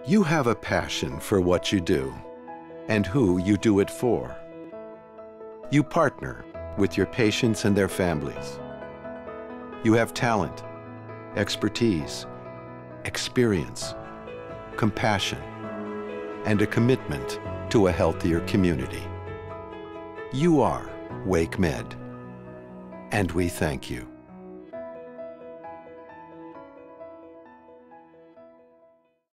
You have a passion for what you do and who you do it for. You partner with your patients and their families. You have talent, expertise, experience, compassion, and a commitment to a healthier community. You are WakeMed, and we thank you.